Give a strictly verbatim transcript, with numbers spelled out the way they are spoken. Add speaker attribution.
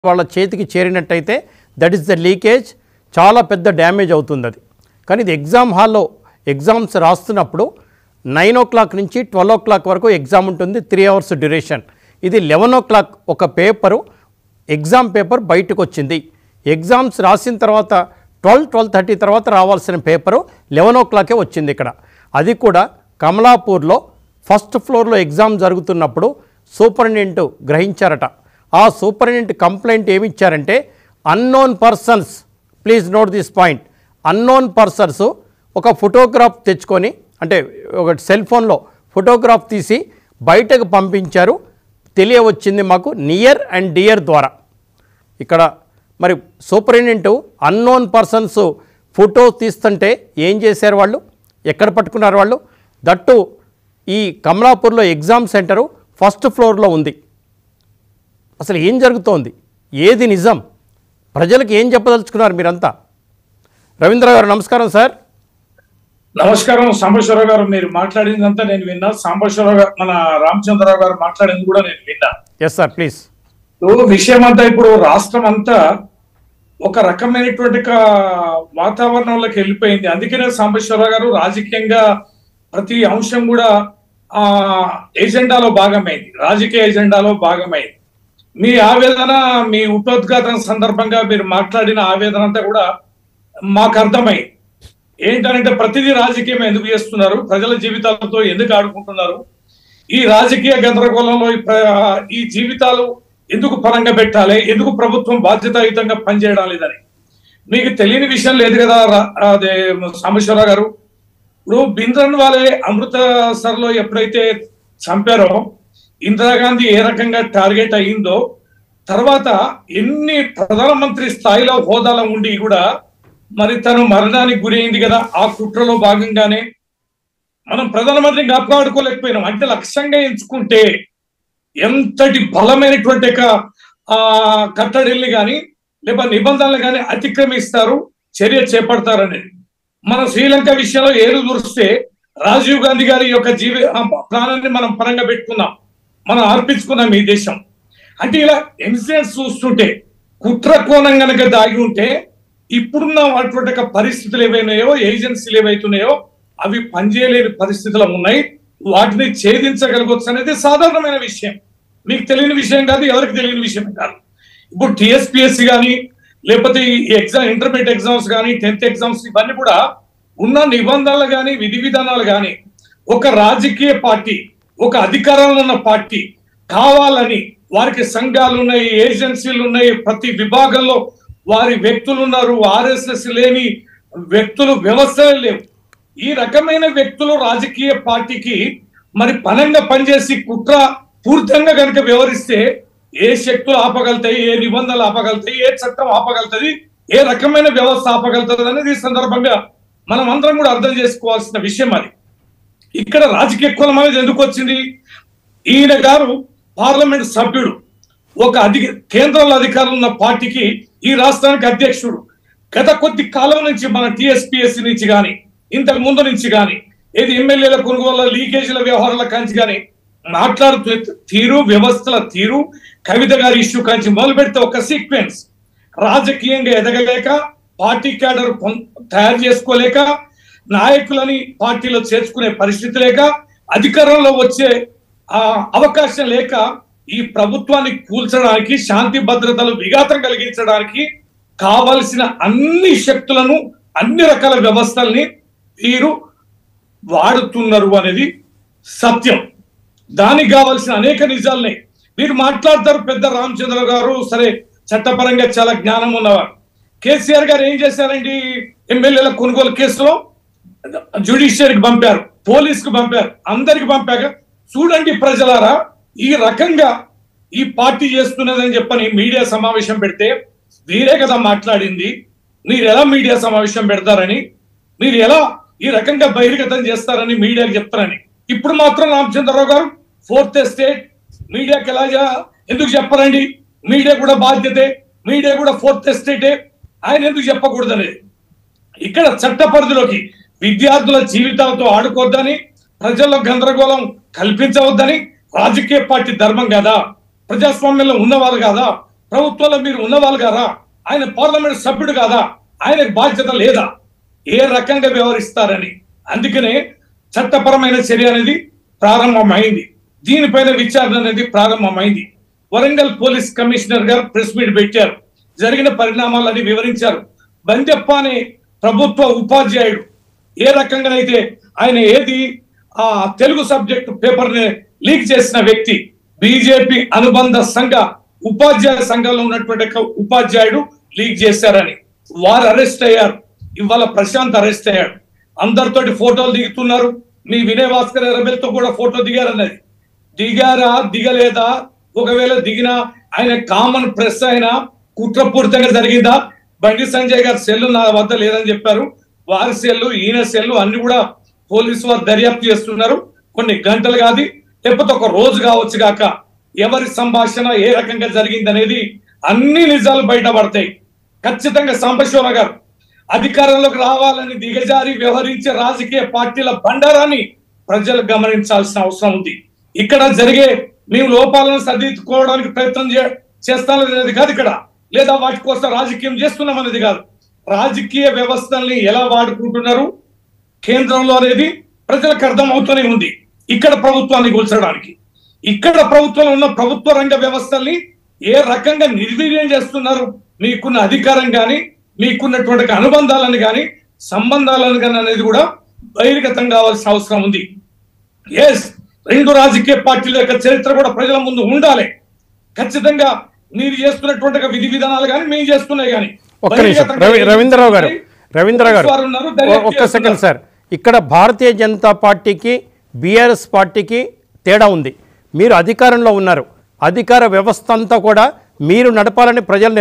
Speaker 1: వాళ్ళ చేతికి చేరినట్టయితే దట్ ఈస్ ద లీకేజ్, చాలా పెద్ద డ్యామేజ్ అవుతుంది అది. కానీ ఇది ఎగ్జామ్ హాల్లో ఎగ్జామ్స్ రాస్తున్నప్పుడు నైన్ ఓ క్లాక్ నుంచి ట్వెల్వ్ ఓ క్లాక్ వరకు ఎగ్జామ్ ఉంటుంది, త్రీ అవర్స్ డ్యూరేషన్. ఇది లెవెన్ ఓ క్లాక్ ఒక పేపరు ఎగ్జామ్ పేపర్ బయటకు వచ్చింది. ఎగ్జామ్స్ రాసిన తర్వాత ట్వెల్వ్ ట్వెల్వ్ థర్టీ తర్వాత రావాల్సిన పేపరు లెవెన్ ఓ క్లాకే వచ్చింది ఇక్కడ. అది కూడా కమలాపూర్లో ఫస్ట్ ఫ్లోర్లో ఎగ్జామ్ జరుగుతున్నప్పుడు సూపరింటెండెంట్ గ్రహించారట. ఆ సూపరింటెండెంట్ కంప్లైంట్ ఏమి ఇచ్చారంటే, unknown persons, please note this point, unknown persons ఒక ఫోటోగ్రాఫ్ తెచ్చుకొని, అంటే ఒక సెల్ ఫోన్లో ఫోటోగ్రాఫ్ తీసి బయటకు పంపించారు. తెలియవచ్చింది మాకు నియర్ అండ్ డియర్ ద్వారా. ఇక్కడ మరి సూపరింటెండెంట్ అన్నోన్ పర్సన్స్ ఫోటో తీస్తుంటే ఏం చేశారు వాళ్ళు, ఎక్కడ పట్టుకున్నారు వాళ్ళు? దట్టు ఈ కమలాపూర్లో ఎగ్జామ్ సెంటరు ఫస్ట్ ఫ్లోర్లో ఉంది. అసలు ఏం జరుగుతోంది, ఏది నిజం, ప్రజలకు ఏం చెప్పదలుచుకున్నారు మీరంతా? రవీంద్ర గారు నమస్కారం సార్.
Speaker 2: నమస్కారం సాంబశివరావు గారు, మీరు మాట్లాడిందంతా నేను విన్నా. సాంబశివరావు గారు, మన రామచంద్రరావు గారు మాట్లాడింది కూడా నేను విన్నా.
Speaker 1: Yes sir, please.
Speaker 2: విషయం అంతా ఇప్పుడు రాష్ట్రం అంతా ఒక రకమైనటువంటి వాతావరణంలోకి వెళ్ళిపోయింది. అందుకనే సాంబశివరావు గారు రాజకీయంగా ప్రతి అంశం కూడా ఆ ఎజెండాలో భాగమైంది, రాజకీయ ఎజెండాలో భాగమైంది. మీ ఆవేదన, మీ ఉపోద్ఘాతం సందర్భంగా మీరు మాట్లాడిన ఆవేదన అంతా కూడా మాకు అర్థమైంది. ఏంటంటే ప్రతిదీ రాజకీయం ఎందుకు చేస్తున్నారు, ప్రజల జీవితాలతో ఎందుకు ఆడుకుంటున్నారు, ఈ రాజకీయ గందరగోళంలో ఈ జీవితాలు ఎందుకు పరంగా పెట్టాలి, ఎందుకు ప్రభుత్వం బాధ్యతాయుతంగా పనిచేయడం లేదని మీకు తెలియని విషయం లేదు కదా అదే సాంబశివరావు గారు. ఇప్పుడు బింద్రన్ వాళ్ళే అమృతసర్లో ఎప్పుడైతే చంపారో, ఇందిరాగాంధీ ఏ రకంగా టార్గెట్ అయ్యిందో, తర్వాత ఎన్ని ప్రధానమంత్రి స్థాయిలో హోదాలో ఉండి కూడా మరి తను మరణానికి గురి అయింది కదా. ఆ కుట్రలో భాగంగానే మనం ప్రధానమంత్రిని కాపాడుకోలేకపోయినాం. అంటే లక్ష్యంగా ఎంచుకుంటే ఎంతటి బలమైనటువంటి ఆ కట్టడిల్ని కానీ లేక నిబంధనలు కానీ అతిక్రమిస్తారు, చర్య చేపడతారనేది. మన శ్రీలంక విషయంలో ఏరు దూరిస్తే రాజీవ్ గాంధీ గారి యొక్క జీవి ప్రాణాన్ని మనం పరంగా పెట్టుకున్నాం, మనం అర్పించుకున్నాం ఈ దేశం. అంటే ఇలా ఇన్సిడెంట్స్ చూస్తుంటే కుట్ర కోణం కనుక దాగి ఉంటే ఇప్పుడున్న అటువంటి పరిస్థితులు ఏవైనాయో, ఏజెన్సీలు ఏవైతున్నాయో అవి పనిచేయలేని పరిస్థితులు ఉన్నాయి. వాటిని ఛేదించగలగొచ్చు అనేది సాధారణమైన విషయం, మీకు తెలియని విషయం కాదు, ఎవరికి తెలియని విషయం కాదు. ఇప్పుడు టిఎస్పిఎస్సి కానీ లేకపోతే ఈ ఎగ్జామ్ ఇంటర్మీడియట్ ఎగ్జామ్స్ కానీ టెన్త్ ఎగ్జామ్స్ ఇవన్నీ కూడా ఉన్న నిబంధనలు కానీ విధి విధానాలు కానీ ఒక రాజకీయ పార్టీ, ఒక అధికారంలో ఉన్న పార్టీ కావాలని, వారికి సంఘాలు ఉన్నాయి, ఏజెన్సీలు ఉన్నాయి, ప్రతి విభాగంలో వారి వ్యక్తులు ఉన్నారు, ఆర్ఎస్ఎస్ లేని వ్యక్తులు వ్యవస్థలే లేవు. ఈ రకమైన వ్యక్తులు రాజకీయ పార్టీకి మరి పనంగా పనిచేసి కుట్ర పూర్తంగా కనుక వ్యవహరిస్తే ఏ శక్తులు ఆపగలుగుతాయి, ఏ నిబంధనలు ఆపగలుగుతాయి, ఏ చట్టం ఆపగలుగుతుంది, ఏ రకమైన వ్యవస్థ ఆపగలుగుతుంది అనేది ఈ సందర్భంగా మనం అందరం కూడా అర్థం చేసుకోవాల్సిన విషయం. అది ఇక్కడ రాజకీయ కులం అనేది ఎందుకు వచ్చింది? ఈయన గారు పార్లమెంట్ సభ్యుడు, ఒక అధిక కేంద్రంలో అధికారులు ఉన్న పార్టీకి ఈ రాష్ట్రానికి అధ్యక్షుడు. గత కొద్ది కాలం నుంచి మన టిఎస్పిఎస్సి నుంచి కానీ ఇంతకు ముందు నుంచి కానీ ఏది ఎమ్మెల్యేల కొనుగోలు లీకేజీల వ్యవహారాల కాంచి కానీ మాట్లాడుతూ తీరు, వ్యవస్థల తీరు, కవిత గారి ఇష్యూ కాంచి మొదలు పెడితే ఒక సీక్వెన్స్. రాజకీయంగా ఎదగలేక, పార్టీ క్యాడర్ తయారు చేసుకోలేక, నాయకులని పార్టీలో చేర్చుకునే పరిస్థితి లేక, అధికారంలో వచ్చే ఆ అవకాశం లేక ఈ ప్రభుత్వాన్ని కూల్చడానికి, శాంతి భద్రతలు విఘాతం కలిగించడానికి కావలసిన అన్ని శక్తులను, అన్ని రకాల వ్యవస్థల్ని వీరు వాడుతున్నారు అనేది సత్యం. దానికి కావలసిన అనేక నిజాలని మీరు మాట్లాడతారు. పెద్ద రామచంద్ర గారు సరే చట్టపరంగా చాలా జ్ఞానం ఉన్నవారు. కేసీఆర్ గారు ఏం చేశారండి, ఎమ్మెల్యేల కొనుగోలు కేసులో జ్యుడిషియరీకి పంపారు, పోలీసుకు పంపారు, అందరికి పంపాక చూడండి ప్రజలారా, ఈ రకంగా ఈ పార్టీ చేస్తున్నదని చెప్పని మీడియా సమావేశం పెడితే వీరే కదా మాట్లాడింది. మీరు ఎలా మీడియా సమావేశం పెడతారని, మీరు ఎలా ఈ రకంగా బహిర్గతం చేస్తారని మీడియాకి చెప్తారని. ఇప్పుడు మాత్రం రామచంద్రరావు గారు ఫోర్త్ ఎస్టేట్ మీడియాకి ఎలా ఎందుకు చెప్పరండి, మీడియా కూడా బాధ్యతే, మీడియా కూడా ఫోర్త్ ఎస్టేటే, ఆయన ఎందుకు చెప్పకూడదు అనేది. ఇక్కడ చట్ట పరిధిలోకి విద్యార్థుల జీవితాలతో ఆడుకోవద్దని, ప్రజల్లో గందరగోళం కల్పించవద్దని రాజకీయ పార్టీ ధర్మం కదా, ప్రజాస్వామ్యంలో ఉన్నవారు కాదా, ప్రభుత్వంలో మీరు ఉన్నవాళ్ళు కాదా? ఆయన పార్లమెంట్ సభ్యుడు కాదా? ఆయనకు బాధ్యత లేదా? ఏ రకంగా వ్యవహరిస్తారని. అందుకనే చట్టపరమైన చర్య అనేది ప్రారంభమైంది. దీనిపైన విచారణ అనేది ప్రారంభమైంది. వరంగల్ పోలీస్ కమిషనర్ గారు ప్రెస్ మీట్ పెట్టారు, జరిగిన పరిణామాలని వివరించారు. బందెప్ప అనే ప్రభుత్వ ఉపాధ్యాయుడు ఏ రకంగానైతే ఆయన ఏది ఆ తెలుగు సబ్జెక్ట్ పేపర్ ని లీక్ చేసిన వ్యక్తి, బీజేపీ అనుబంధ సంఘ ఉపాధ్యాయ సంఘంలో ఉన్నటువంటి ఉపాధ్యాయుడు లీక్ చేశారని వారు అరెస్ట్ అయ్యారు. ఇవాళ ప్రశాంత్ అరెస్ట్ అయ్యాడు. అందరితోటి ఫోటోలు దిగుతున్నారు. మీ వినయ్ భాస్కర్ ఎర్రబెల్తో కూడా ఫోటో దిగారన్నది. దిగారా దిగలేదా? ఒకవేళ దిగినా ఆయన కామన్ ప్రెస్ అయినా కుట్రపూరితంగా జరిగిందా? బండి సంజయ్ గారి సెల్లు నా వద్ద లేదని చెప్పారు. వారి సెల్లు ఈయన సెల్లు అన్ని కూడా పోలీసు వారు దర్యాప్తు చేస్తున్నారు. కొన్ని గంటలు కాదు, లేకపోతే ఒక రోజు కావచ్చు కాక ఎవరి సంభాషణ ఏ రకంగా జరిగింది అనేది అన్ని నిజాలు బయటపడతాయి. ఖచ్చితంగా సాంబశివ గారు అధికారంలోకి రావాలని దిగజారి వ్యవహరించే రాజకీయ పార్టీల బండారాన్ని ప్రజలు గమనించాల్సిన అవసరం ఉంది. ఇక్కడ జరిగే మేము లోపాలను సరిదిద్దుకోవడానికి ప్రయత్నం చేస్తామనేది కాదు ఇక్కడ, లేదా వాటి కోసం రాజకీయం చేస్తున్నాం అనేది కాదు. రాజకీయ వ్యవస్థల్ని ఎలా వాడుకుంటున్నారు కేంద్రంలో అనేది ప్రజలకు అర్థం అవుతూనే ఉంది. ఇక్కడ ప్రభుత్వాన్ని కూల్చడానికి, ఇక్కడ ప్రభుత్వంలో ఉన్న ప్రభుత్వ రంగ వ్యవస్థల్ని ఏ రకంగా నిర్వీర్యం చేస్తున్నారు, మీకున్న అధికారం కానీ మీకున్నటువంటి అనుబంధాలను కానీ సంబంధాలను కానీ అనేది కూడా బహిర్గతం కావాల్సిన అవసరం ఉంది. ఎస్, రెండు రాజకీయ పార్టీల యొక్క చరిత్ర కూడా ప్రజల ముందు ఉండాలి. ఖచ్చితంగా మీరు చేస్తున్నటువంటి విధి విధానాలు కానీ మేము చేస్తున్నాయి కానీ.
Speaker 1: ఒక్క నిమిషం రవీంద్రరావు గారు రవీంద్ర గారు ఒక్క సెకండ్ సార్. ఇక్కడ భారతీయ జనతా పార్టీకి బీఆర్ఎస్ పార్టీకి తేడా ఉంది. మీరు అధికారంలో ఉన్నారు, అధికార వ్యవస్థ అంతా కూడా మీరు నడపాలని ప్రజలు